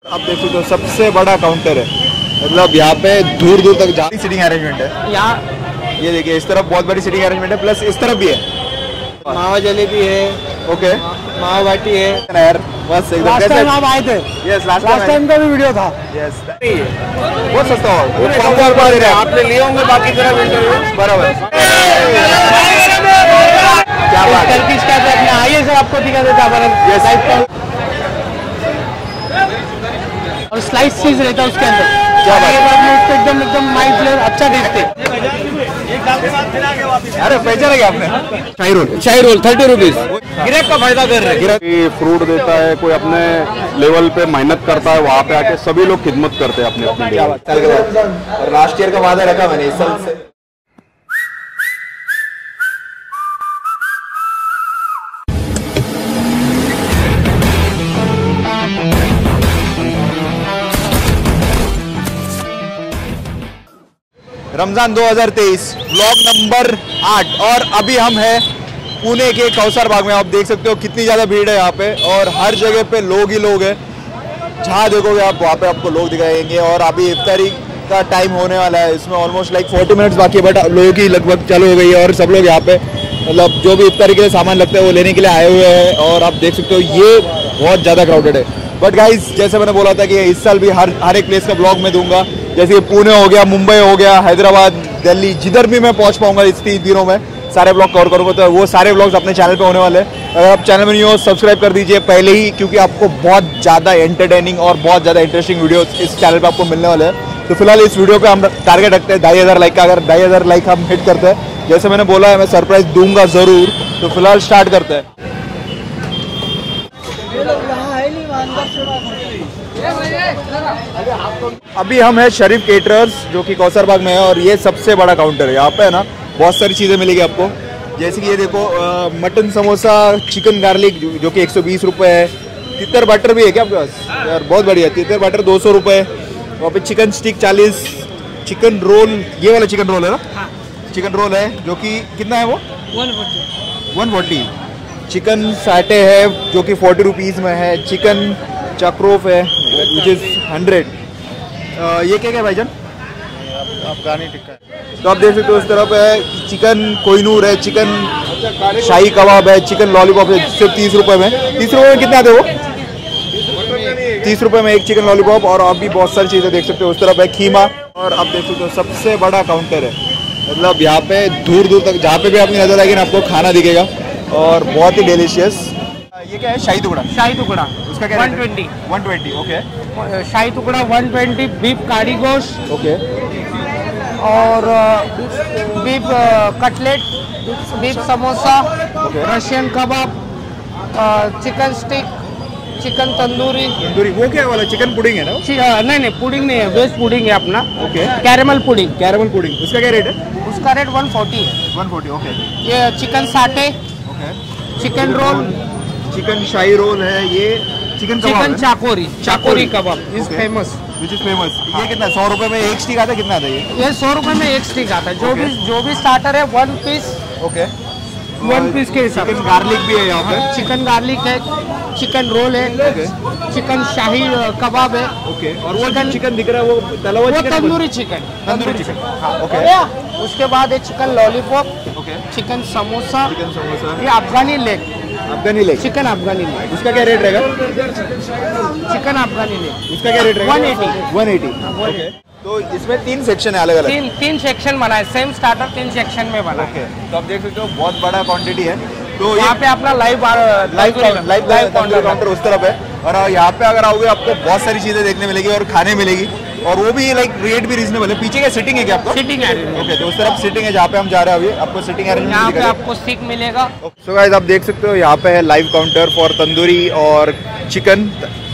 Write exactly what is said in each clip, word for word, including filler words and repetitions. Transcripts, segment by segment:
आप देख सकते हो सबसे बड़ा काउंटर है, मतलब यहाँ पे दूर दूर तक जहाँ सीटिंग अरेंजमेंट है। यहाँ ये देखिए इस तरफ बहुत बड़ी सीटिंग अरेंजमेंट है, प्लस इस तरफ भी है मावा जलेबी है, ओके मावा बाटी है यार, बस एकदम लास्ट टाइम आप आए थे। यस लास्ट टाइम का भी वीडियो था। यस बहुत सस्ता हो आपने लिए होंगे बाकी तरफ इंटरव्यू बराबर। क्या बात है, टर्किश का अपने आइए सर आपको दिखा देता है और स्लाइस चीज रहता है उसके अंदर। क्या बात है, एकदम एकदम माइल्ड फ्लेवर अच्छा टेस्ट है। अरे पहचाना क्या आपने? शाही रोल, शाही रोल थर्टी रुपीज गिराक का फायदा कर रहे हैं। फ्रूट देता है, कोई अपने लेवल पे मेहनत करता है, वहाँ पे आके सभी लोग खिदमत करते हैं अपने अपने। और लास्ट ईयर का वादा रखा मैंने इस साल से। रमजान दो हज़ार तेईस व्लॉग नंबर आठ और अभी हम हैं पुणे के कौसर बाग में। आप देख सकते हो कितनी ज़्यादा भीड़ है यहाँ पे और हर जगह पे लोग ही लोग हैं। जहाँ देखोगे आप वहाँ पे आपको लोग दिखाएंगे। और अभी इफ्तारी का टाइम होने वाला है, इसमें ऑलमोस्ट लाइक फोर्टी मिनट्स बाकी है, बट लोगों की लगभग चालू हो गई है और सब लोग यहाँ पे मतलब जो भी इफ्तारी के लिए सामान लगता है वो लेने के लिए आए हुए हैं। और आप देख सकते हो ये बहुत ज़्यादा क्राउडेड है। बट गाइज जैसे मैंने बोला था कि इस साल भी हर हर एक प्लेस का ब्लॉग मैं दूंगा, जैसे पुणे हो गया, मुंबई हो गया, हैदराबाद, दिल्ली, जिधर भी मैं पहुंच पाऊंगा इस तीन दिनों में सारे ब्लॉग कवर करूंगा। तो वो सारे ब्लॉग्स अपने चैनल पे होने वाले हैं। अगर आप चैनल में नहीं हो सब्सक्राइब कर दीजिए पहले ही, क्योंकि आपको बहुत ज़्यादा एंटरटेनिंग और बहुत ज़्यादा इंटरेस्टिंग वीडियो इस चैनल पर आपको मिलने वाले हैं। तो फिलहाल इस वीडियो पर हम टारगेट रखते हैं ढाई हज़ार लाइक का। अगर ढाई हज़ार लाइक हम हिट करते हैं, जैसे मैंने बोला है मैं सरप्राइज दूंगा ज़रूर। तो फिलहाल स्टार्ट करते हैं। अभी हम है शरीफ केटरर्स जो कि कौसर बाग में है और ये सबसे बड़ा काउंटर है। यहाँ पे है ना बहुत सारी चीज़ें मिलेगी आपको, जैसे कि ये देखो आ, मटन समोसा, चिकन गार्लिक जो, जो कि एक सौ बीस रुपये है। तितर बटर भी है क्या आपके पास? यार बहुत बढ़िया, तितर बटर दो सौ रुपये। वहाँ पे चिकन स्टिक चालीस, चिकन रोल, ये वाला चिकन रोल है ना? हाँ। चिकन रोल है जो कि कितना है वो? One forty. चिकन साटे है जो कि फोर्टी रुपीज़ में है। चिकन चक्रोफ है विच इज़ हंड्रेड। ये क्या क्या है भाईजान? अफगानी टिक्का। तो आप देख सकते हो इस तरफ है चिकन कोहिनूर है, चिकन शाही कबाब है, चिकन लॉलीपॉप है सिर्फ तीस रुपये में। तीस रुपये में कितना आते वो? तीस रुपये में एक चिकन लॉलीपॉप। और आप भी बहुत सारी चीज़ें देख सकते हो। उस तरफ है खीमा। और आप देख सकते हो सबसे बड़ा काउंटर है, मतलब यहाँ पे दूर दूर तक जहाँ पे भी आपकी नजर आएगी ना आपको खाना दिखेगा और बहुत ही डिलीशियस। ये क्या है? शाही टुकड़ा। शाही टुकड़ा उसका क्या? One twenty. One twenty okay. Shahi tukda one twenty. Beef काड़ी गोश्त ओके। और beef cutlet, beef samosa, Russian kebab, chicken stick, chicken tandoori. Tandoori वो क्या वाला? चिकन पुडिंग है ना? नहीं नहीं पुडिंग नहीं है, वेज पुडिंग है अपना। Okay. Caramel pudding. Caramel pudding उसका क्या रेट है? उसका रेट वन फोर्टी है। One forty okay. ये chicken satay, okay. Chicken roll, chicken shahi roll है। ये चिकन चिकन चाकोरी, चाकोरी kebab is famous, which is famous. ये कितना? सौ रुपए में एक स्टिक आता है? कितना आता है ये? ये सौ रुपए में एक स्टिक आता है। जो भी जो भी स्टार्टर है one piece. Okay. One piece के हिसाब से। चिकन गार्लिक भी है यहाँ पे। चिकन गार्लिक है, चिकन रोल है, चिकन शाही कबाब है। ओके। और वो चिकन चिकन दिख रहा है वो तला हुआ chicken? Tandoori chicken. Tandoori chicken हाँ ओके। उसके बाद है chicken lollipop, okay. Chicken samosa, chicken samosa. ये Afghani leg, Afghani leg, chicken Afghani leg. उसका क्या रेट रहेगा? चिकन अफगानी लेग उसका क्या रेट रहेगा? One eighty. One eighty okay. तो इसमें तीन सेक्शन है अलग अलग? तीन तीन सेक्शन बना है, सेम स्टार्टर तीन सेक्शन में बना है। तो आप देख सकते हो बहुत बड़ा क्वांटिटी है। तो यहाँ पे अपना लाइव लाइव लाइव काउंटर उस तरफ है। और यहाँ पे अगर आओगे आपको बहुत सारी चीजें देखने मिलेगी और खाने मिलेगी, और वो भी लाइक रेट भी रीजनेबल है। पीछे क्या सिटिंग है क्या आपको? सिटिंग है। ओके। तो उस तरफ सिटिंग है जहाँ पे हम जा रहे हैं अभी, आपको सिटिंग अरेंजमेंट यहाँ पे आपको स्टिक मिलेगा। सो गाइस आप देख सकते हो यहाँ पे है लाइव काउंटर फॉर तंदूरी और चिकन।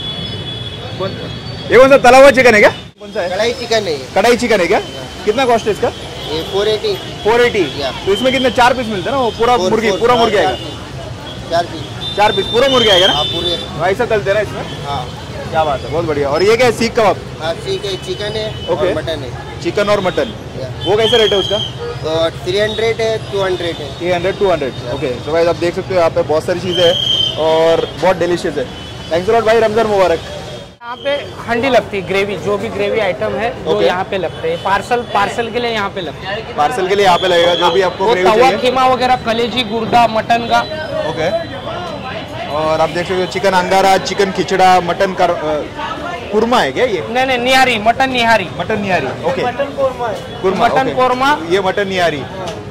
ये कौन सा तला हुआ चिकन है क्या? कौन सा है? कढ़ाई चिकन है। कढ़ाई चिकन है क्या? कितना कॉस्ट है इसका? ये फोर एटी। Four eighty. तो इसमें कितने चार पीस मिलते हैं ना? वो पूरा मुर्गी पूरा मुर्गी आएगा? चार पीस। चार पीस पूरा मुर्गी आएगा ना? पूरे ऐसा चलते ना इसमें? हाँ। क्या बात है, बहुत बढ़िया। और ये क्या है? सीख कबाब? हाँ सीख है, चिकन है ओके। और मटन है। चिकन और मटन वो कैसे रेट है उसका? तो थ्री हंड्रेड है, टू हंड्रेड है। Three hundred two hundred okay. तो भाई आप देख सकते हो यहाँ पे बहुत सारी चीज़ें हैं और बहुत डिलीशियस है। थैंक्स अ लॉट भाई, रमजान मुबारक। यहाँ पे हंडी लगती है ग्रेवी, जो भी ग्रेवी आइटम है वो Okay. यहाँ पे लगते हैं। पार्सल पार्सल के लिए यहाँ पे लगता है। पार्सल के लिए यहाँ पे लगेगा जो भी आपको वो ग्रेवी तवा चाहिए। खीमा वगैरह, कलेजी, गुर्दा, मटन का। ओके। और आप देख सकते हो चिकन अंगारा, चिकन खिचड़ा, मटन कर अ, कुरमा है क्या ये? नहीं नहीं, nihari, mutton nihari. Mutton nihari. Okay. Mutton korma, kurma, mutton okay. Korma, ये मटन निहारी।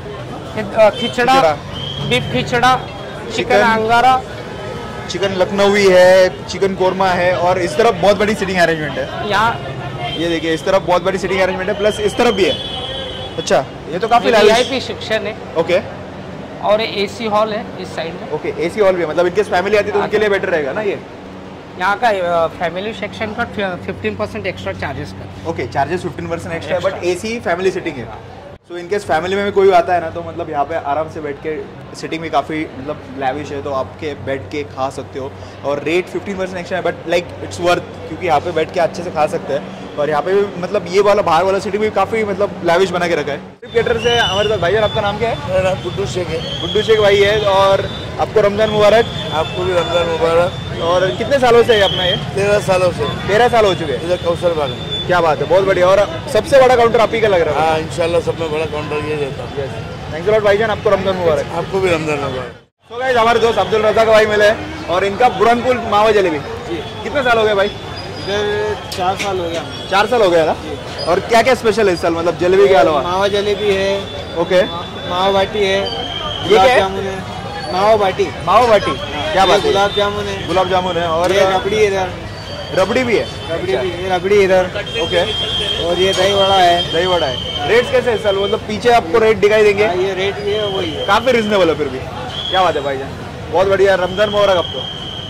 अ, khichda, khichda. Beef khichda, chicken- chicken angara. Chicken Lucknowi है, चिकन कोरमा है और इस तरफ बहुत बड़ी सीटिंग अरेंजमेंट है। यहाँ ये देखिए इस तरफ बहुत बड़ी सीटिंग अरेंजमेंट है, प्लस इस तरफ भी है। अच्छा, ये तो काफी लाइव। वीआईपी सेक्शन है ओके और एसी हॉल है इस साइड में। ओके। एसी हॉल भी है, मतलब इनके फैमिली आती है तो उनके लिए बेटर रहेगा ना ये। यहाँ का फैमिली सेक्शन का फिफ्टीन परसेंट एक्स्ट्रा चार्जेस का। Okay, charges fifteen percent extra है, बट एसी फैमिली सीटिंग है। सो इनकेस फैमिली में भी कोई आता है ना तो मतलब यहाँ पे आराम से बैठ के सिटिंग भी काफ़ी मतलब लैविश है, तो आपके बैठ के खा सकते हो। और रेट फिफ्टीन परसेंट एक्स्ट्रा है, बट लाइक इट्स वर्थ, क्योंकि यहाँ पे बैठ के अच्छे से खा सकते हैं। और यहाँ पे भी मतलब ये वाला बाहर वाला सिटी भी काफ़ी मतलब लैविश बना के रखा है। ट्रिप कैटर से हमारे साथ भाईजान, आपका नाम क्या है? मेरा नाम गुड्डू शेख है। गुड्डू शेख भाई है। और आपको रमज़ान मुबारक। आपको भी रमजान मुबारक। और कितने सालों से है अपना ये? तेरह सालों से तेरह साल हो चुके हैं। इधर कौशल बाग में। क्या बात है, बहुत बढ़िया। और सबसे बड़ा काउंटर आप ही का लग रहा है। हाँ, इंशाल्लाह सब में बड़ा काउंटर ये रहता है। थैंक्स अ लॉट भाईजान, आपको रमज़ान मुबारक। आपको भी रमजान मुबारक। तो गाइस हमारे दोस्त अब्दुल रज़ाक भाई मिले और इनका बुरहानपुर मावा जलेबी। कितने साल हो गए भाई? इधर चार साल हो गया। चार साल हो गया ना। और क्या क्या स्पेशल है इस साल, मतलब जलेबी के अलावा? मावा जलेबी है, ओके। मावा बाटी है, क्या गुलाब है? जामुन है। मावा बाटी, मावा बाटी, क्या बात है? गुलाब जामुन है, गुलाब जामुन है और ये रबड़ी इधर, रबड़ी भी है। रबड़ी भी, ये रबड़ी इधर, ओके। और ये दही वड़ा है। दही वड़ा है। रेट्स कैसे है इस साल, मतलब पीछे आपको रेट दिखाई देंगे? हाँ, ये रेट ये वही है। काफी रिजनेबल है फिर भी। क्या बात है भाईजान, बहुत बढ़िया। रमजान मुबारक आपको।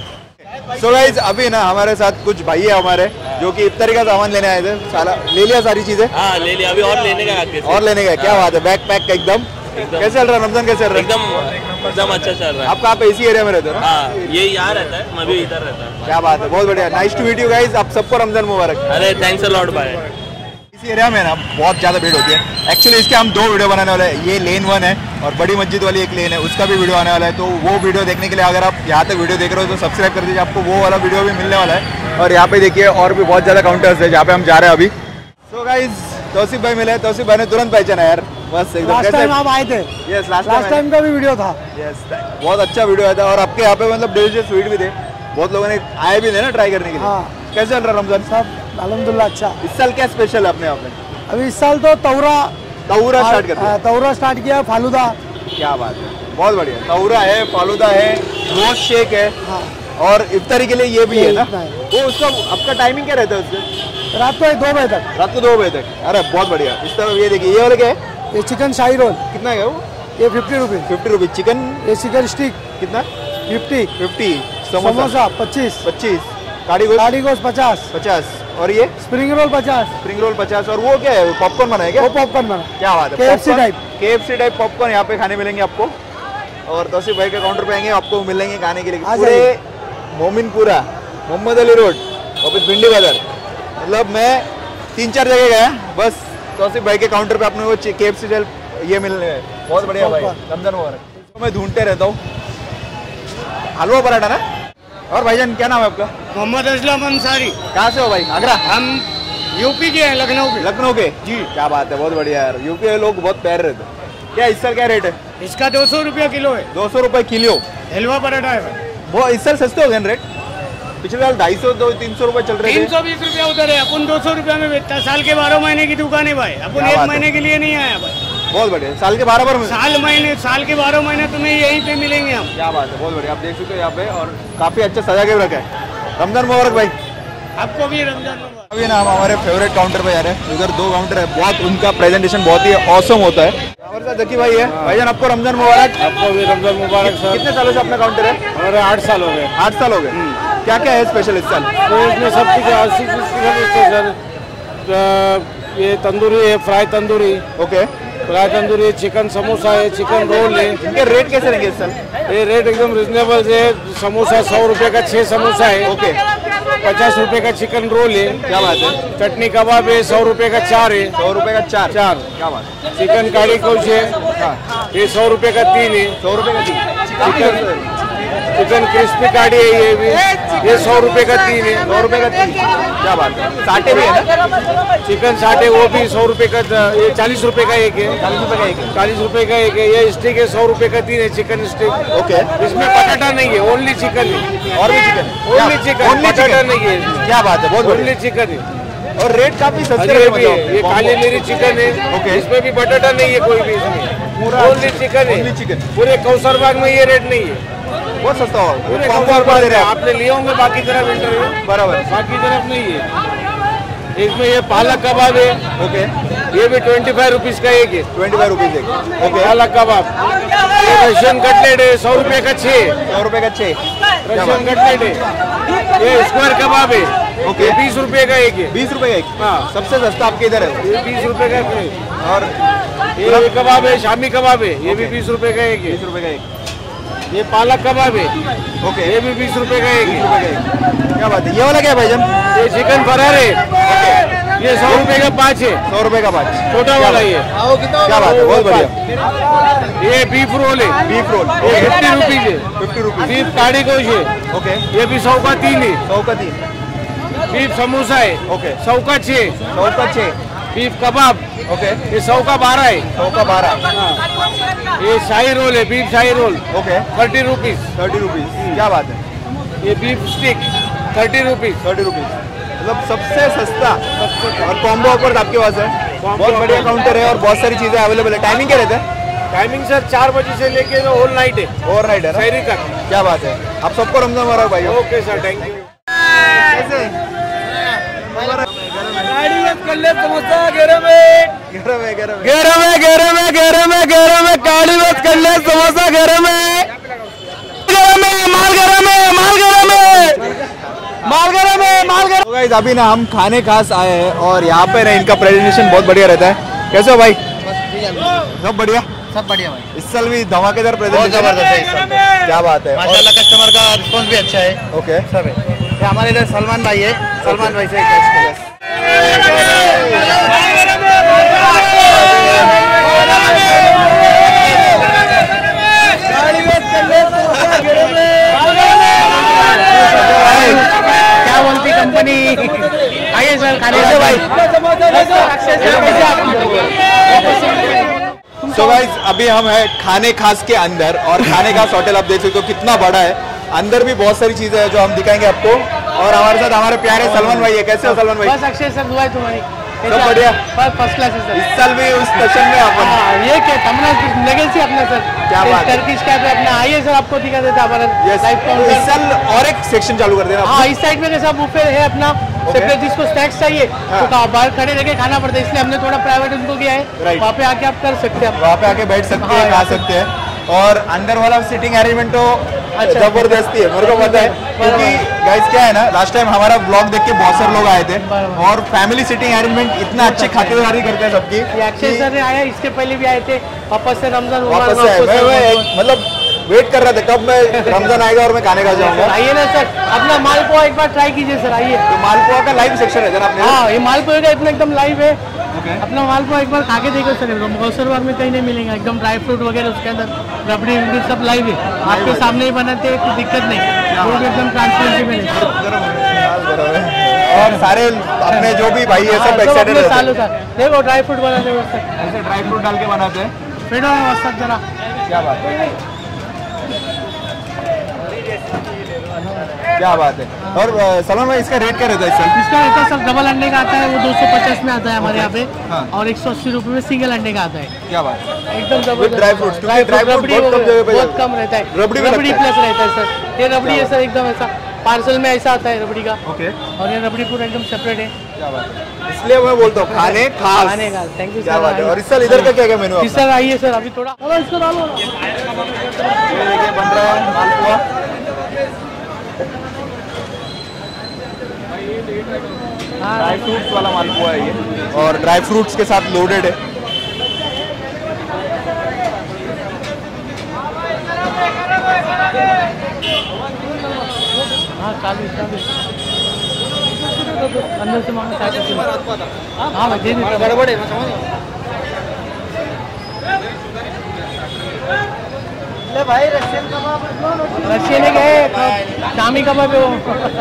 सो गाइस अभी ना हमारे साथ कुछ भाई है हमारे जो कि इफ्तारी का सामान लेने आए थे। सारा ले लिया सारी चीजें? हाँ ले लिया, अभी और लेने का आगे से। और लेने का? क्या बात है, बैक पैक एकदम। कैसे चल रहा है रमजान, कैसे चल रहा है? एकदम एकदम अच्छा चल रहा है। आप कहाँ पे इसी एरिया में रहते हो ना? हाँ ये यहाँ रहता है, मैं भी इधर रहता है। क्या बात है, बहुत बढ़िया। Nice to meet you guys, आप सबको रमजान मुबारक। अरे थैंक्स अ लॉट भाई। इसी एरिया में ना बहुत ज़्यादा भीड़ होती है। एक्चुअली इसके हम दो वीडियो बनाने वाले हैं। ये लेन वन है और बड़ी मस्जिद वाली एक लेन है, उसका भी वीडियो आने वाला है। तो वो वीडियो देखने के लिए अगर आप यहाँ तक वीडियो देख रहे हो तो सब्सक्राइब कर दीजिए, आपको वो वाला वीडियो भी मिलने वाला है। और यहाँ पे देखिए और भी बहुत ज़्यादा काउंटर्स है जहाँ पे हम जा रहे हैं अभी। सो गाइज तौसीफ भाई मिले। तौसीफ भाई ने तुरंत पहचाना यार, बस एकदम। लास्ट टाइम आप आए थे। यस, लास्ट लास्ट टाइम का भी वीडियो था। यस, बहुत अच्छा वीडियो आया था। और आपके यहाँ पे मतलब डिलीशियस स्वीट भी थे, बहुत लोगों ने आए भी थे ना ट्राई करने के लिए। हाँ। कैसे चल रहा है रमजान? सब अल्हम्दुलिल्लाह अच्छा। इस साल क्या स्पेशल है अपने यहाँ पे? अभी इस साल तो तौरा तौरा स्टार्ट करते हैं। तौरा स्टार्ट किया, फालूदा। क्या बात है, बहुत बढ़िया। तौरा है, फालूदा है, रोज शेक है। हाँ। और इफ्तारी के लिए ये भी ये है ना। इतना है। वो उसका आपका टाइमिंग क्या रहता है उससे? रात को दो बजे तक। रात को दो बजे तक। अरे बहुत बढ़िया। इस तरह ये देखिए, ये वाला क्या है? ये चिकन शाही रोल, कितना है वो? ये fifty rupees. Fifty rupees. Chicken ये चिकन स्टिक कितना? फिफ्टी। फिफ्टी। समोसा पच्चीस। पच्चीस। काड़ी गोश्त काली गोश्त पचास। पचास। और ये स्प्रिंग रोल पचास। स्प्रिंग रोल पचास। और वो क्या है, पॉपकॉर्न बना है क्या? वो पॉपकॉर्न बना। क्या बात है, KFC type. KFC type popcorn यहाँ पे खाने मिलेंगे आपको। और तौसीफ भाई के काउंटर पे आएंगे, आपको मिलेंगे खाने के लिए आ पूरे मोमिनपुरा, मोहम्मद अली रोड, वापस भिंडी बाजार। मतलब मैं तीन चार जगह गया, बस तौसीफ भाई के काउंटर पे अपने वो केएफसी जल ये मिलने हैं। बहुत बढ़िया भाई, रमजान मुबारक। तो मैं ढूंढते रहता हूँ हलवा पराठा ना। और भाईजान क्या नाम है आपका? मोहम्मद असलम अंसारी। कहाँ से हो भाई? आगरा? हम यूपी के हैं, लखनऊ के। लखनऊ के जी। क्या बात है, बहुत बढ़िया यार। यूपी के लोग बहुत प्यारे रहते हैं। क्या इस साल क्या रेट है? इसका दो सौ रुपया किलो है। दो सौ रुपये किलो हलवा पराठा है। वो इस साल सस्ते हो गए रेट। पिछले साल ढाई सौ दो तीन सौ रुपये चल रहे तीन थे। सौ बीस रुपया उधर है, अपन दो सौ रुपया में बेचता है। साल के बारह महीने की दुकान है भाई, अपन क्या एक बात है। महीने के लिए नहीं आया भाई। बहुत बढ़िया। साल के बारह बार में? साल महीने साल के बारह महीने तुम्हें यहीं पे मिलेंगे हम। क्या बात है, बहुत बढ़िया। आप देख सकते हो यहाँ पे और काफी अच्छा सजा के भी रखा है। रमजान मुबारक भाई। आपको भी रमजान मुबारक। अभी ना हम हमारे फेवरेट काउंटर पे जा रहे हैं। उधर दो काउंटर है, बहुत उनका प्रेजेंटेशन बहुत ही ऑसम होता है। हमारे साथ जकी भाई है। भाईजान आपको रमजान मुबारक। आपको भी रमजान मुबारक सर। कितने सालों से अपना काउंटर है? हमारे आठ साल हो गए। आठ साल हो गए। क्या क्या है स्पेशल इस साल? तो इसमें सब कुछ अस्सी सर। ये तंदूरी है, fry tandoori, okay. Fry tandoori, chicken samosa है, चिकन रोल है। इनके रेट कैसे रहेंगे इस साल? ये रेट एकदम रिजनेबल है। समोसा सौ रुपए का छह समोसा है। ओके। पचास रुपए का चिकन रोल है। क्या बात है। चटनी कबाब है, सौ रुपए का चार है। सौ रुपए का चार। चार। क्या बात है। चिकन काड़ी कोच है, हाँ, ये सौ रुपए का तीन है। सौ रुपए का तीन। चिकन चिकन क्रिस्पी काड़ी है ये भी, ये सौ रुपए का तीन है। सौ रुपए का तीन, क्या बात है। साटे भी है ना, चिकन साटे वो भी सौ रुपए का, ये चालीस रुपए का एक है। चालीस रुपए का एक है। चालीस रुपए का एक है। ये स्टिक है, सौ रुपए का तीन है चिकन स्टिक। ओके, इसमें पटाटा नहीं है, ओनली चिकन है। और भी चिकन, ओनली चिकन, पटाटा नहीं है इसमें। क्या बात है, बहुत ओनली बढ़िया। चिकन है। और रेट काफी सस्ते ये हैं भी है, मतलब। ये काली मिरी चिकन है। ओके। इसमें भी बटाटा नहीं है कोई भी, इसमें पूरा ओनली चिकन है। Only chicken. पूरे कौसर बाग में ये रेट नहीं है, बहुत सस्ता होगा, पूरे कॉम्बो कौसर ऑफर बाग दे में रहे हैं आप। आपने लिए होंगे बाकी तरफ इंटरव्यू, बराबर, बाकी तरफ नहीं है। इसमें ये पालक कबाब है, ओके, ये भी ट्वेंटी फाइव रुपीज का एक है। ट्वेंटी फाइव रुपीज एक, ओके। पालक कबाब। ये रशियन कटलेट है, सौ रुपए का छः। सौ रुपए का छः, रशियन कटलेट है। ये स्क्वायर कबाब है, ओके, बीस रुपए का एक है। बीस रुपए का एक, हाँ। सबसे सस्ता आपके इधर है। ये बीस रुपए का एक। और ये कबाब है, शामी कबाब है, ये भी बीस रुपए का एक है। बीस रुपए का एक, ये पालक कबाब है, ओके, ये भी बीस रुपए का एक बीस है। रुपए का एक, क्या बात है। ये वाला क्या है भाईजान? ये चिकन फरार है, ये सौ रुपए का पाँच है। सौ रुपए का पाँच, छोटा वाला ये, क्या बात है, बहुत बढ़िया। ये बीफ रोल है, बीफ रोल, ये फिफ्टी रुपीज है। फिफ्टी रुपीज, बीफ काड़ी गोश है, ओके, ये भी सौ का तीन है। सौ का तीन, बीफ समोसा है, ओके, सौ का छः। सौ का छः, बीफ कबाब, ओके, ये सौ का बारह है। सौ का बारह, ये शाही रोल है, बीफ शाही roll, okay, thirty rupees. Thirty rupees, क्या बात है। ये beef stick thirty rupees. Thirty rupees, मतलब सबसे सस्ता और कॉम्बो ऑफर आपके पास है। बहुत बढ़िया काउंटर है और बहुत सारी चीजें अवेलेबल है। टाइमिंग क्या रहता है? टाइमिंग सर चार बजे से लेके तो होल नाइट है, ओवर नाइट है ना? शहरी तक। क्या बात है, आप सबको रमजान मुबारक भाई। Okay sir, thank you. कैसे? समोसा घेरे में, गरम है, गरम है। घेरे में, घेरे में, घेरे में, घेरे में, काली बात कर ले, समोसा घेरे में, घेरे में, माल घेरे में, माल घेरे में, माल घेरे में, माल घेरे। तो गाइस अभी ना हम खाने खास आए हैं और यहाँ पे ना इनका प्रेजेंटेशन बहुत बढ़िया रहता है। कैसे हो भाई? सब बढ़िया, सब बढ़िया भाई, इस साल भी धमाकेदार बहुत प्रेजेंटेशन। जबरदस्त है इस साल। क्या बात है। और- माशाल्लाह कस्टमर का रिस्पॉन्स भी अच्छा है। ओके, सब है। ये हमारे इधर सलमान भाई है, सलमान भाई से एक क्या बोलती कंपनी। आइए सर खाने भाई। तो गाइस अभी हम है खाने खास के अंदर और खाने खास होटल आप देख सकते हो कितना बड़ा है। अंदर भी बहुत सारी चीजें हैं जो हम दिखाएंगे आपको। और हमारे साथ हमारे प्यारे सलमान भाई है। कैसे हो सलमान भाई? बस अक्षय सर दुआ है तुम्हारी। सब बढ़िया, फर्स्ट क्लास है सर। इस साल भी उस सेशन में अपन हाँ, ये क्या अपना लेगेसी अपना सर। क्या बात है। टर्किश कैप है अपना। आइए सर आपको दिखा देता हमारा Yes, लाइव तो इस काउंटर। साल और एक सेक्शन चालू कर देना। हाँ, इस साइड में कैसा बुफे है अपना सेपरेट। जिसको स्नैक्स चाहिए हाँ। तो आप बाहर खड़े रह खाना पड़ता है, इसलिए हमने थोड़ा प्राइवेट उनको किया है। Right. वहाँ पे आके आप कर सकते हैं। वहाँ पे आके बैठ सकते हैं, हाँ, खा यहाँ पे। सकते हैं। और अंदर वाला सिटिंग अरेंजमेंट तो अच्छा। जबरदस्ती है, मेरे को पता है। क्योंकि गाइस क्या है ना, लास्ट टाइम हमारा ब्लॉग देख के बहुत सारे लोग आए थे बराबर। और फैमिली सिटिंग अरेंजमेंट इतना अच्छे खातिरदारी करते हैं सबकी। ये अक्षय कि सर ने आया, इसके पहले भी आए थे। वापस से रमजान वापस से आए। मैं मैं एक- मतलब वेट कर रहा था कब मैं रमजान आएगा और मैं खाने का जाऊंगा। आइए ना सर, अपना मालपुआ एक बार ट्राई कीजिए सर। आइए। तो मालपुआ का लाइव सेक्शन है जनाब। हाँ, ये मालपुआ का इतना एकदम लाइव है। अपना मालपुआ एक बार खा के देखो सर। गौसर बाग में कहीं नहीं मिलेगा, एकदम ड्राई फ्रूट वगैरह उसके अंदर रबड़ी वबड़ी सब लाइव है। आपके सामने ही बनाते हैं, कोई दिक्कत नहीं। वो भी एकदम ट्रांसपेरेंसी में है। और सारे अपने जो भी भाई है सब हाँ, सब एक्साइटेड अपने रहते सालों हैं। का देखो ड्राई फ्रूट बनाते हैं उससे। ऐसे ड्राई फ्रूट डाल के बनाते हैं। पेड़ों में मस्त जरा। क्या बात है, क्या बात है। और अ, सलमान भाई इसका रेट क्या रहता है इस साल? इसका रहता है सर, डबल अंडे का आता है वो दो सौ पचास में आता है हमारे यहाँ पे। हाँ। और एक सौ अस्सी रुपये में सिंगल अंडे का आता है। क्या बात है। एकदम With जबरदस्त। dry fruits, क्योंकि Dry dry fruit, fruit रबड़ी बहुत कम वगैरह जगह पे बहुत जाता है। कम रहता है। रबड़ी भी रबड़ी लगता है। प्लस रहता है सर। ये रबड़ी है सर, एकदम ऐसा पार्सल में ऐसा आता है रबड़ी का। ओके, और ये रबड़ी पूरा एकदम सेपरेट है। क्या बात है। इसलिए मैं बोलता हूँ खाने खास। खाने का थैंक यू सर। क्या बात है। और इस साल इधर का क्या क्या मेनू जी सर आइए सर, अभी थोड़ा चलो इसको डालो। देखिए बन रहा है मालपुआ। हाँ, ड्राई फ्रूट्स वाला मालपुआ है ये और ड्राई फ्रूट्स के साथ लोडेड है। हाँ चालीस चालीस अंदर से मांगा चालीस। हाँ मैं दे देता गड़बड़ है, मैं समझ भाई रशियन कबाब रशियन है क्या शामी कबाब है वो।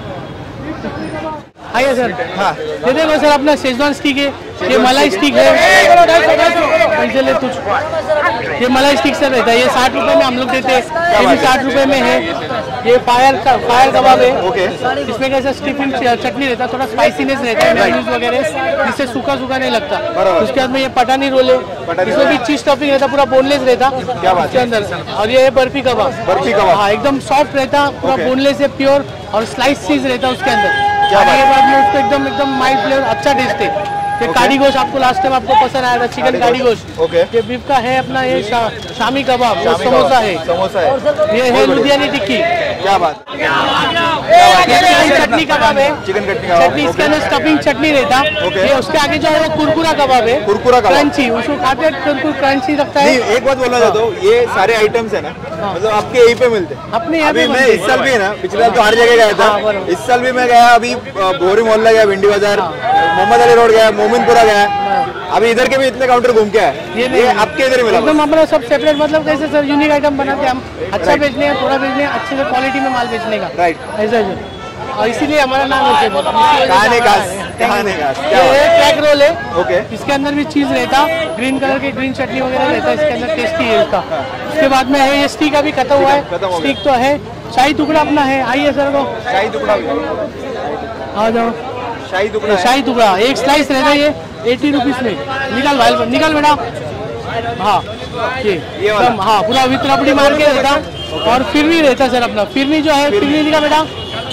आइए सर। हाँ ये देखो सर अपना शेजवान स्टिक है, ये मलाई स्टिक है, पैसे ले तुझ। ये मलाई स्टिक सर रहता है, ये साठ रुपए में हम लोग देते हैं, ये भी साठ रुपए में है। ये फायर फायर कबाब है, ओके। इसमें कैसा स्टिफिंग चटनी रहता है, थोड़ा स्पाइसीनेस रहता है, मेयोनीज वगैरह, जिससे सूखा सूखा नहीं लगता। उसके बाद में ये पटानी रोल है, इसमें भी चीज स्टफिंग रहता, पूरा बोनलेस रहता क्या बात इसके अंदर। और ये है बर्फी कबाब। बर्फी कबाब। हाँ एकदम सॉफ्ट रहता, पूरा बोनलेस है, प्योर, और स्लाइस चीज रहता है उसके अंदर। क्या बात के बाद में उसको एकदम एकदम माइल्ड फ्लेवर, अच्छा टेस्ट है। ये काड़ी गोश्त आपको लास्ट टाइम आपको पसंद आया था, चिकन काड़ी गोश्त। ओके। ये बीफ का है अपना, ये शा, शामी कबाब, वो शामी समोसा कबाब, है, समोसा है, ये है लुधियानी टिक्की। क्या बात। ये चिकन चटनी कबाब है, चिकन चटनी कबाब, चटनी इसके अंदर स्टफिंग चटनी रहता। ओके। ये उसके आगे जो है वो कुरकुरा कबाब है, कुरकुरा कबाब। क्रंची, उसको खाते कुरकुर क्रंची लगता नहीं, है। एक बात बोलना चाहता हूँ, ये सारे आइटम्स है ना, मतलब आपके यहीं पे मिलते हैं। अपने यहाँ अभी पे मैं बनते इस साल भी है ना, पिछले साल तो हर जगह गया था, हाँ, बराबर। इस साल भी मैं गया, अभी बोरी मोहल्ला गया, भिंडी बाजार, मोहम्मद अली रोड गया, मोमिनपुरा गया, अभी इधर के भी इतने काउंटर घूम के आए। ये ये आपके इधर ही मिला एकदम अपना सब सेपरेट, मतलब कैसे सर यूनिक आइटम बनाते हैं हम, अच्छा बेचने हैं, थोड़ा बेचने हैं, अच्छे से क्वालिटी में माल बेचने का। राइट। ऐसा है, और इसीलिए हमारा नाम है खाने का खाने का क्या बात। ये ट्रैक रोल है, ओके। इसके अंदर भी चीज रहता, ग्रीन कलर के ग्रीन चटनी वगैरह रहता है इसके अंदर, टेस्टी है इसका। उसके बाद में है ये स्टिक, अभी खत्म हुआ खत्म हो है, गया। स्टिक तो है। शाही टुकड़ा अपना है, आइए सर को शाही टुकड़ा भी, आ जाओ। शाही टुकड़ा ये है। शाही टुकड़ा एक स्लाइस रहता है, ये एटी रुपीज में। निकाल भाई, निकाल बेटा। हाँ ये ये वाला? एकदम, हाँ पूरा विथ रबड़ी मार के रहता, और फिरनी रहता सर अपना। फिरनी जो है, फिरनी निकाल बेटा।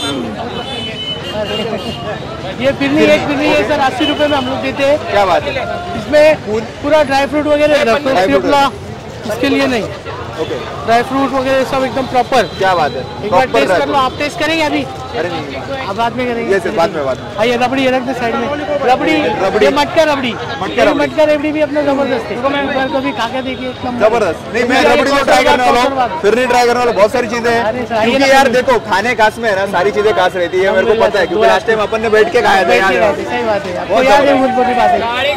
ये फिरनी, एक फिरनी है सर, अस्सी रुपए में हम लोग देते हैं। क्या बात है। इसमें पूरा ड्राई फ्रूट वगैरह रहता है, ड्राई फ्रूट सिर्फ इसके लिए नहीं, ओके। ड्राई फ्रूट वगैरह सब एकदम प्रॉपर। क्या बात है। एक बार Proper टेस्ट कर dry लो, आप टेस्ट करेंगे अभी? fruit। अरे नहीं, अब बाद में करेंगे। ये सिर्फ बाद में, बाद में। आइए रबड़ी रख दे साइड में, रबड़ी रबड़ी। ये मटका रबड़ी, मटका ये रबड़ी। मटका रबड़ी भी अपना जबरदस्त है। एक बार कभी खा के देखिए, एकदम जबरदस्त। नहीं, मैं रबड़ी तो ट्राई करने वाला हूँ, फिर नहीं ट्राई करने वाला, बहुत सारी चीजें अरे हैं। सर, आइए क्योंकि ना यार फिर। देखो, खाने खास में है ना, सारी चीजें खास रहती है, मेरे को पता है, क्योंकि लास्ट टाइम अपन ने बैठ के खाया था बैठ के यार। रहते, सही बात है, आपको बहुत याद है, जबरदस्त। बहुत बड़ी बात है।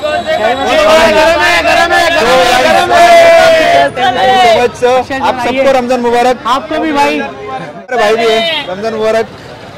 Thank you so much. आप सबको रमजान मुबारक। आपको भी भाई। अरे भाई भी है, रमजान मुबारक।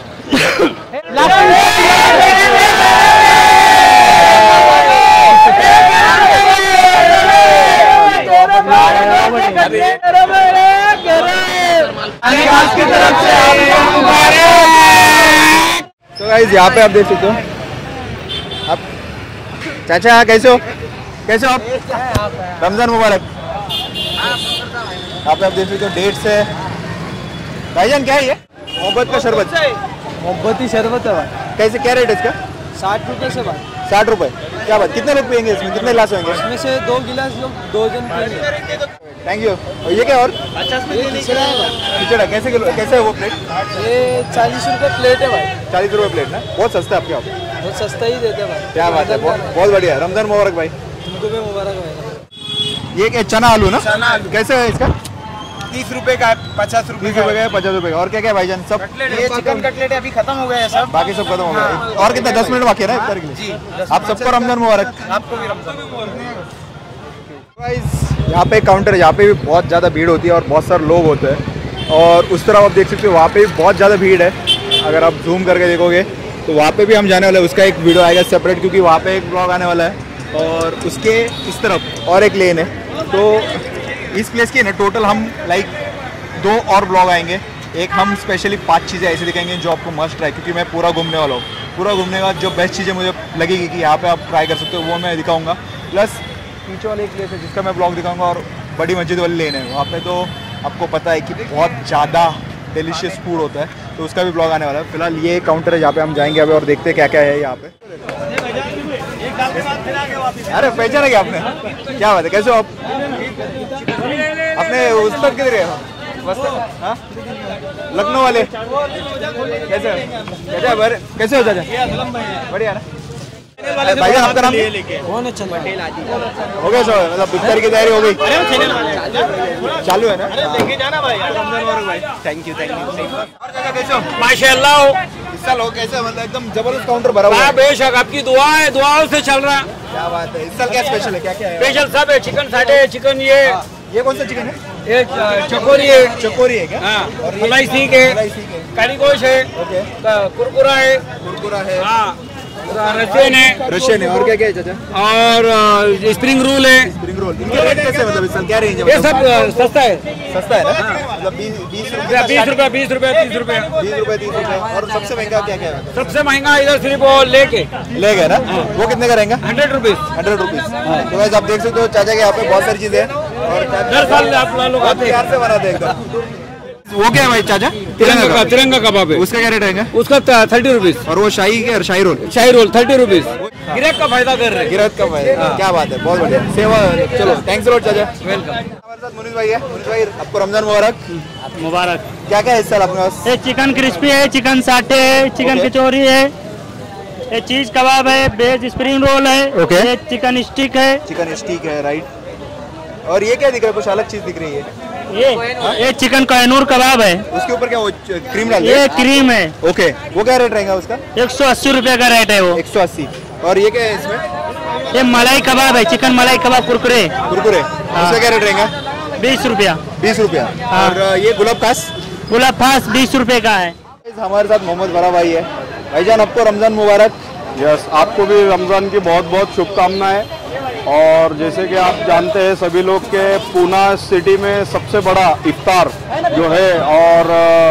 तो गाइस यहाँ पे आप देख सकते हो, आप चाचा कैसे हो, कैसे हो आप? रमजान मुबारक। यहाँ पे आप देख सकते हो डेट्स है। भाईजान क्या है ये? मोहब्बत का शरबत। मोहब्बती शरबत है भाई, कैसे, क्या रेट है इसका? साठ रुपए से भाई। साठ रुपए। क्या बात, कितने लोग पियेंगे इसमें, कितने गिलास होंगे? इसमें से दो गिलास लोग दो जन पिएंगे। Thank you. और ये क्या और ये खिचड़ा है भाई, खिचड़ा कैसे किलो, कैसे है वो प्लेट? ये चालीस रुपए प्लेट है भाई, चालीस रुपए प्लेट ना, बहुत सस्ता है आपके यहाँ पे। बहुत सस्ता ही देते हैं भाई। क्या बात है, बहुत बहुत बढ़िया। रमजान मुबारक भाई। तुमको भी मुबारक भाई। ये क्या चना आलू ना? चना आलू। कैसे है इसका? तीस रुपए का है, पचास रुपए बीस रुपए का है, पचास रुपए का। और क्या क्या है भाईजान? सब ये चिकन कटलेट अभी खत्म हो गया है सब। बाकी सब खत्म हो गया। और कितना, दस मिनट बाकी है ना इफ्तार के लिए? आप सबको रमजान मुबारक। आपको भी रमजान। गाइस यहाँ पे काउंटर है, यहाँ पे भी बहुत ज़्यादा भीड़ होती है और बहुत सारे लोग होते हैं, और उस तरफ आप देख सकते हो वहाँ पे भी बहुत ज़्यादा भीड़ है। अगर आप जूम करके देखोगे तो वहाँ पे भी हम जाने वाले हैं, उसका एक वीडियो आएगा सेपरेट, क्योंकि वहाँ पे एक ब्लॉग आने वाला है, और उसके इस तरफ और एक लेन है। तो इस प्लेस की ना टोटल हम लाइक दो और ब्लॉग आएंगे। एक हम स्पेशली पांच चीज़ें ऐसी दिखाएंगे जो आपको मस्ट ट्राई, क्योंकि मैं पूरा घूमने वाला हूँ। पूरा घूमने का जो बेस्ट चीज़ें मुझे लगेगी कि यहाँ पे आप ट्राई कर सकते हो, वो मैं दिखाऊंगा। प्लस पीछे वाले एक प्लेस है जिसका मैं ब्लॉग दिखाऊंगा, और बड़ी मस्जिद वाली लेन है, वहाँ पे तो आपको पता है कि बहुत ज़्यादा डिलीशियस फूड होता है, तो उसका भी ब्लॉग आने वाला है। फिलहाल ये काउंटर है जहाँ पे हम जाएंगे अभी और देखते हैं क्या क्या है यहाँ पे। अरे पहचाना क्या आपने? क्या बात है, कैसे हो आप? अपने उस तक किधर गए? हाँ? लखनऊ वाले कैसे कैसे बर कैसे हो चाचा? बढ़िया ना भाईजान, आपका नाम हो गया सर? मतलब इफ्तार की तैयारी हो गई? चालू है ना? Thank you thank you. और चाचा कैसे हो? माशाल्लाह। इस साल हो कैसे, मतलब एकदम जबरदस्त काउंटर भरा हुआ है। बेशक आपकी दुआ है, दुआओं से चल रहा है। क्या बात है। इस साल क्या स्पेशल है, क्या क्या है? स्पेशल सब है, चिकन साठे, चिकन ये ये कौन सा चिकन है? ये चकोरी है, चकोरी है क्या? हाँ, और ये मलाई सीख है, मलाई सीख है, करी गोश है, ओके, कुरकुरा है, कुरकुरा है, हाँ, रशियन है, रशियन है, और क्या क्या है चाचा? और स्प्रिंग रोल है। स्प्रिंग रोल, इनके रेट कैसे मतलब इस साल क्या रेंज है? ये सब सस्ता है, सस्ता है ना? मतलब बीस बीस रुपये बीस रुपए बीस रुपए तीस रुपए बीस रुपये तीस रुपये। और सबसे महंगा क्या क्या है? सबसे महंगा इधर सिर्फ वो लेके ले गए ना? वो कितने का रहेगा? Hundred rupees. Hundred rupees. तो वैसे आप देख सकते हो चाचा के यहाँ पे बहुत सारी चीजें हैं और हर साल आप लोग आते हैं। प्यार से बनाते हैं एकदम। वो क्या है भाई चाचा? तिरंगा का तिरंगा कबाब है, उसका क्या रेट रहेगा? उसका थर्टी रुपीज। और वो शाही के शाही रोल शाही रोल थर्टी रुपीज। गिराक का फायदा कर रहे हैं। गिरहत का भाई, क्या बात है, बहुत बढ़िया सेवा। चलो थैंक्स लॉट चाचा। वेलकम। हमारे साथ मुनीष भाई है। मुनीष भाई आपको रमजान मुबारक। मुबारक। क्या क्या है इस साल अपने पास? ये चिकन क्रिस्पी है, चिकन साटे है, चिकन Okay. कचौरी है, ये चीज कबाब है, वेज स्प्रिंग रोल है, Okay. ये चिकन स्टिक है, चिकन स्टीक है, राइट। और ये क्या दिख रहा है? कुछ अलग चीज दिख रही है। ये ये चिकन कोहिनूर कबाब है, उसके ऊपर क्या वो क्रीम डाल ये क्रीम है, ओके, वो क्या रेट रहेगा उसका? एक सौ अस्सी रुपए का रेट है वो। एक सौ अस्सी। और ये क्या है इसमें? ये मलाई कबाब है, चिकन मलाई कबाब कुरकुरे, कुरकुरे, उसका क्या रेट रहेगा? बीस रुपया। बीस रुपया। हाँ। और ये गुलाब खास गुलाब फास बीस रुपए का है। हमारे साथ मोहम्मद बरा भाई है। भाईजान आपको रमजान मुबारक। यस, आपको भी रमज़ान की बहुत बहुत शुभकामनाएं। और जैसे कि आप जानते हैं सभी लोग के पूना सिटी में सबसे बड़ा इफ्तार जो है और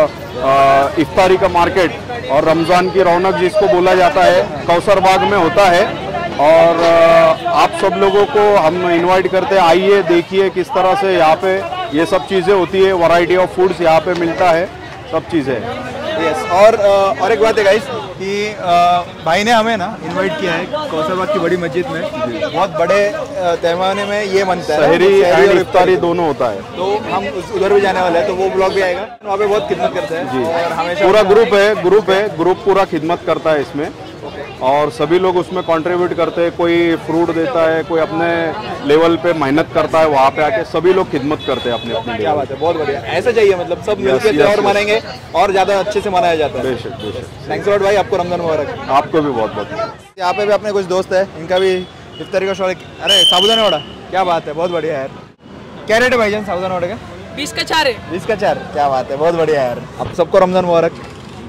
आ, इफ्तारी का मार्केट और रमज़ान की रौनक जिसको बोला जाता है कौसर बाग में होता है। और आ, आप सब लोगों को हम इनवाइट करते हैं, आइए देखिए किस तरह से यहाँ पे ये सब चीज़ें होती है, वैरायटी ऑफ फूड्स यहाँ पे मिलता है, सब चीज़ें। यस, और अ, और एक बात है गाइस कि अ, भाई ने हमें ना इनवाइट किया है कौसरबाग की बड़ी मस्जिद में। बहुत बड़े अ, पैमाने में ये मनता है, सहरी सहरी एंड इफ्तारी दोनों होता है। तो हम उस उधर भी जाने वाले हैं, तो वो ब्लॉग भी आएगा। वहाँ पे बहुत खिदमत करते हैं जी, और हमेशा पूरा ग्रुप है ग्रुप है ग्रुप पूरा खिदमत करता है इसमें। और सभी लोग उसमें कंट्रीब्यूट करते हैं, कोई फ्रूट देता है, कोई अपने लेवल पे मेहनत करता है, वहाँ पे आके सभी लोग खिदमत करते हैं अपने अपने। क्या बात है, बहुत बढ़िया, ऐसा चाहिए। मतलब सब मिलकर yes, त्योहार yes. मनाएंगे और ज्यादा अच्छे से मनाया जाता है। बेशक बेशक। थैंक्स लॉट भाई, आपको रमजान मुबारक। आपको भी बहुत बहुत। यहाँ पे भी अपने कुछ दोस्त है, इनका भी इफ्तारी का शौक। अरे साबुदाना वड़ा, क्या बात है, बहुत बढ़िया यार। क्या रेट है भाईजान साबुदाना वड़े का? बीस का चार है। बीस का चार, क्या बात है, बहुत बढ़िया यार। आप सबको रमजान मुबारक।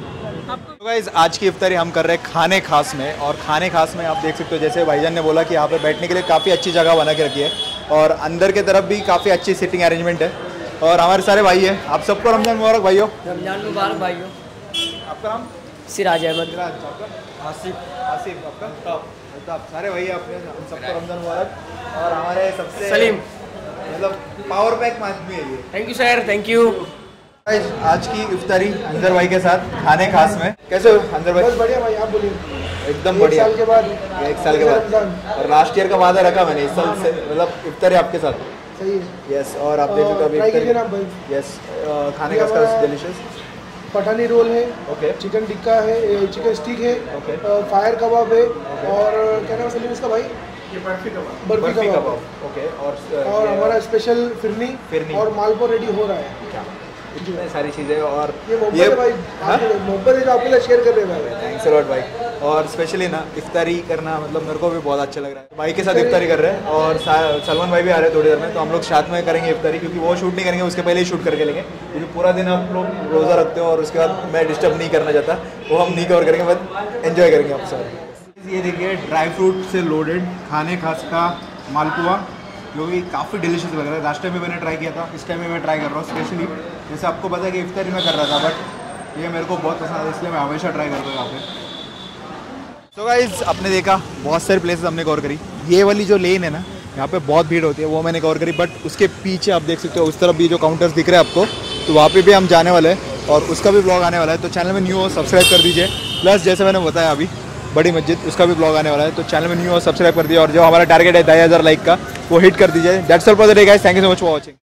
तो गाइस आज की इफ्तारी हम कर रहे हैं खाने खास में। और खाने खास में आप देख सकते हो, जैसे भाईजान ने बोला कि यहाँ पे बैठने के लिए काफ़ी अच्छी जगह बना के रखी है और अंदर के तरफ भी काफ़ी अच्छी सिटिंग अरेंजमेंट है। और हमारे सारे भाई हैं, आप सबको रमजान मुबारक भाइयों। रमजान मुबारक भाइयों। आपका नाम? सिराज अहमद। आसिफ। आसिफ आपका? अल्ताफ। सारे भाई अपने, हम सबको रमजान मुबारक। और हमारे सबसे सलीम, मतलब पावर पैक आदमी है ये। Thank you sir, thank you. आज की इफ्तारी अंजर भाई के साथ खाने खास में। कैसे हो अंजर भाई? बस बढ़िया भाई, आप बोलिए। एकदम बढ़िया। एक साल के बाद एक साल के बाद और लास्ट ईयर का वादा रखा मैंने, इस साल से मतलब इफ्तारी आपके साथ। सही है। यस, और आप देख सकते हो ट्राई कीजिए ना अभी भाई। यस, खाने का डिलीशियस पठानी रोल है, ओके, चिकन टिक्का है, चिकन स्टिक है, ओके, फायर कबाब है, और क्या नाम है इसका भाई? बर्फी कबाब। बर्फी कबाब, ओके। और और हमारा स्पेशल फिरनी फिरनी और मालपुआ रेडी हो रहा है। इतनी सारी चीज़ें। और ये मोहब्बत है भाई, मोहब्बत है जो आपके लिए शेयर कर रहे हैं भाई। थैंक्स अ लॉट भाई। और स्पेशली ना इफ्तारी करना मतलब मेरे को भी बहुत अच्छा लग रहा है। भाई के साथ इफ्तारी कर रहे हैं और सलमान भाई भी आ रहे हैं थोड़ी देर में, तो हम लोग साथ में करेंगे इफ्तारी, क्योंकि वो शूट नहीं करेंगे, उसके पहले ही शूट करके लेंगे। क्योंकि पूरा दिन आप लोग रोज़ा रखते हो और उसके बाद मैं डिस्टर्ब नहीं करना चाहता, वो हम नहीं कवर करेंगे, बस एंजॉय करेंगे आप सारे। ये देखिए ड्राई फ्रूट से लोडेड खाने खास का मालपुआ, जो कि काफ़ी डिलीशियस लग रहा है। लास्ट टाइम भी मैंने ट्राई किया था, इस टाइम भी मैं ट्राई कर रहा हूँ स्पेशली। जैसे आपको पता है कि इफ्तारी में कर रहा था, बट ये मेरे को बहुत पसंद है, इसलिए मैं हमेशा ट्राई करता हूँ यहाँ पे। तो गाइस आपने देखा बहुत सारे प्लेसेस हमने कवर करी। ये वाली जो लेन है ना, यहाँ पे बहुत भीड़ होती है, वो मैंने कवर करी। बट उसके पीछे आप देख सकते हो उस तरफ भी जो काउंटर्स दिख रहे हैं आपको, तो वहाँ पे भी हम जाने वाले हैं और उसका भी ब्लॉग आने वाला है। तो चैनल में न्यू हो सब्सक्राइब कर दीजिए। प्लस जैसे मैंने बताया अभी बड़ी मस्जिद, उसका भी ब्लॉग आने वाला है, तो चैनल में न्यू हो सब्सक्राइब कर दिए। और जो हमारा टारगेट है ढाई हज़ार लाइक का, वो हिट कर दीजिए। That's all for the day guys, thank you so much for watching.